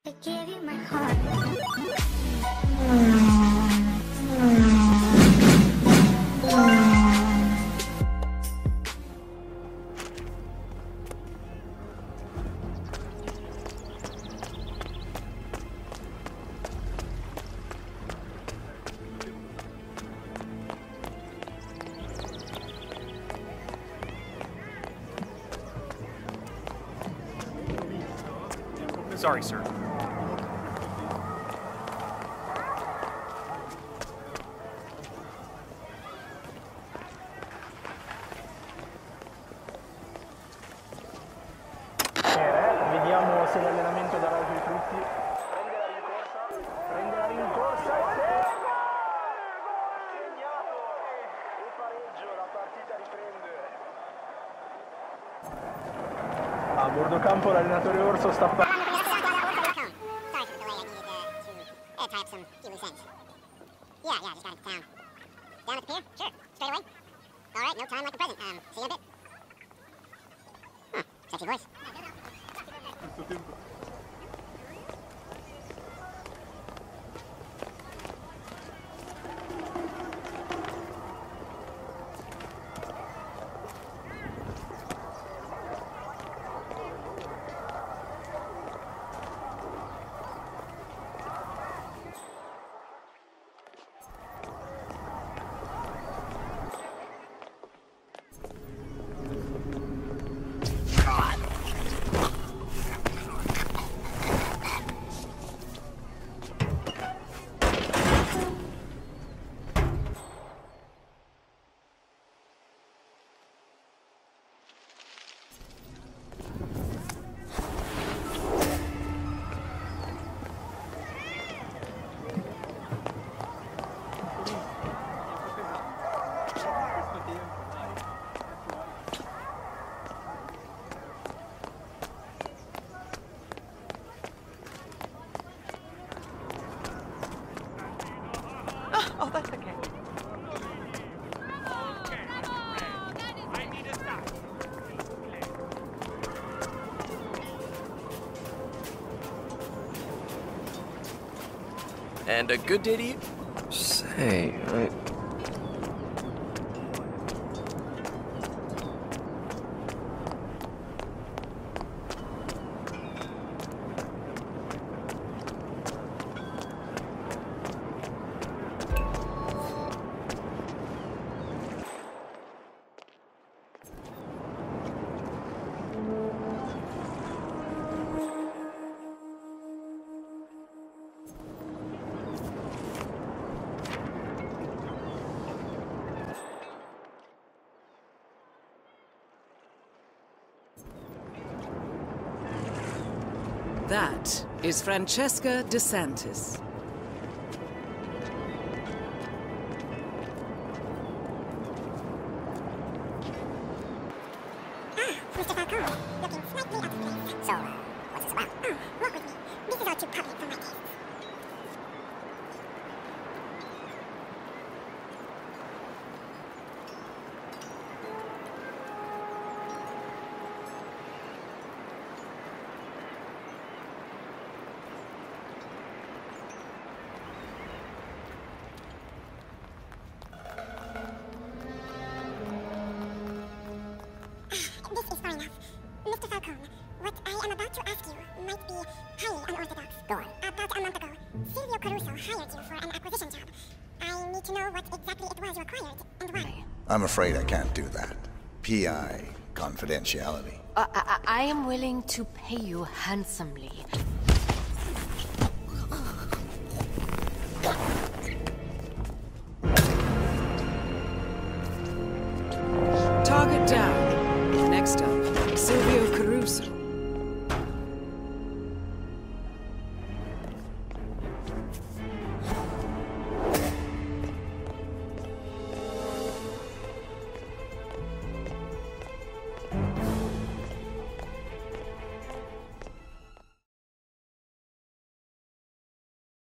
I gave you my heart. Sorry, sir. Vediamo se l'allenamento darà i suoi frutti. Prende la rincorsa e segnato! Il pareggio, la partita riprende. A bordo campo l'allenatore Orso sta parlando. Yeah, just got it down. Down at the pier? Sure. Straight away? All right, no time like the present. See you in a bit. Huh, sexy voice. Oh, that's okay. And a good day to you? Say, That is Francesca DeSantis. Mr. Falcone, looking slightly out of place. So, what's this about? Oh, walk with me. This is all too public for my tastes. This is far enough. Mr. Falcone, what I am about to ask you might be highly unorthodox. Go on. About a month ago, Silvio Caruso hired you for an acquisition job. I need to know what exactly it was you acquired and why. I'm afraid I can't do that. PI confidentiality. I am willing to pay you handsomely. Target down.